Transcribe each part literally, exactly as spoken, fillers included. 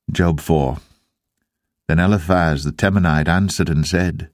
Job four. Then Eliphaz the Temanite answered and said,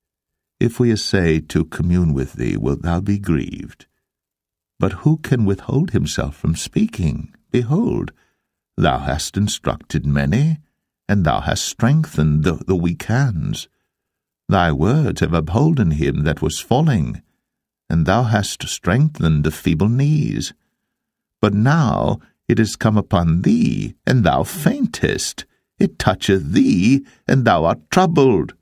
If we essay to commune with thee, wilt thou be grieved? But who can withhold himself from speaking? Behold, thou hast instructed many, and thou hast strengthened the, the weak hands. Thy words have upholden him that was falling, and thou hast strengthened the feeble knees. But now it is come upon thee, and thou faintest. It toucheth thee, and thou art troubled.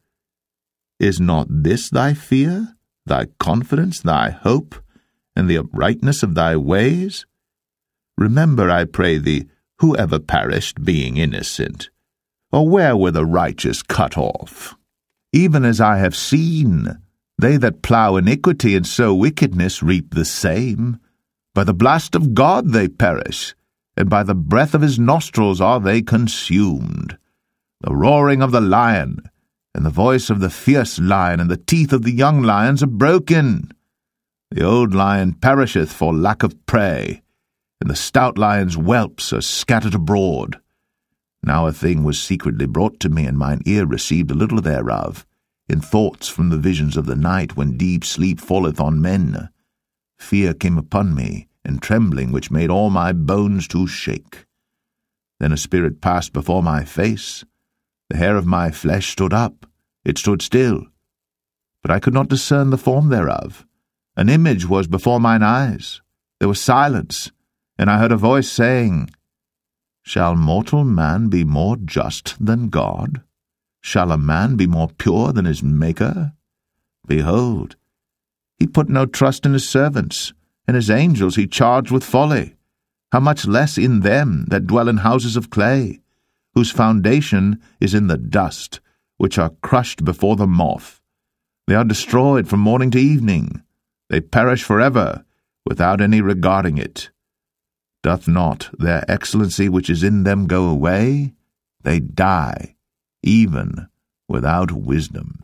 Is not this thy fear, thy confidence, thy hope, and the uprightness of thy ways? Remember, I pray thee, who ever perished, being innocent? Or where were the righteous cut off? Even as I have seen, they that plough iniquity and sow wickedness reap the same. By the blast of God they perish, and by the breath of his nostrils are they consumed. The roaring of the lion, and the voice of the fierce lion, and the teeth of the young lions are broken. The old lion perisheth for lack of prey, and the stout lion's whelps are scattered abroad. Now a thing was secretly brought to me, and mine ear received a little thereof, in thoughts from the visions of the night, when deep sleep falleth on men. Fear came upon me, and trembling, which made all my bones to shake. Then a spirit passed before my face. The hair of my flesh stood up, it stood still, but I could not discern the form thereof. An image was before mine eyes. There was silence, and I heard a voice saying, Shall mortal man be more just than God? Shall a man be more pure than his Maker? Behold, he put no trust in his servants, and his angels he charged with folly. How much less in them that dwell in houses of clay, whose foundation is in the dust, which are crushed before the moth. They are destroyed from morning to evening. They perish forever, without any regarding it. Doth not their excellency which is in them go away? They die, even without wisdom.